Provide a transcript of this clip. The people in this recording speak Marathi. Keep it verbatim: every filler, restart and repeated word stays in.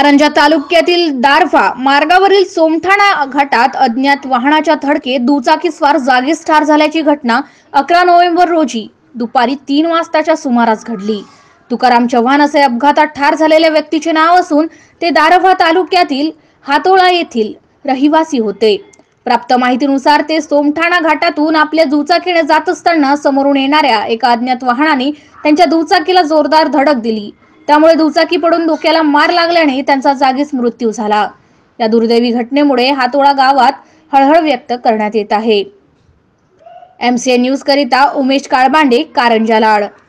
कारंजा तालुक्यातील दारव्हा मार्गावरील सोमठाणा घाटात अज्ञात वाहनाच्या धडकेत दुचाकीस्वार जागीच ठार झाल्याची घटना अकरा नोव्हेंबर रोजी दुपारी तीन वाजताच्या सुमारास घडली। तुकाराम चव्हाण असे अपघातात ठार झालेल्या व्यक्तीचे नाव असून ते दारव्हा तालुक्यातील हातोळा येथील रहिवासी होते। प्राप्त माहितीनुसार ते सोमठाणा घाटातून आपल्या दुचाकीने जात असताना समोरून येणाऱ्या एका अज्ञात वाहनाने त्यांच्या दुचाकीला जोरदार धडक दिली। त्यामुळे दुचाकी पडून डोक्याला मार लागल्याने त्यांचा जागीच मृत्यू झाला। या दुर्दैवी घटनेमुळे हातोळा गावात हळहळ व्यक्त करण्यात येत आहे। एमसीएन न्यूज करिता उमेश काळबांडे, कारंजा लाड।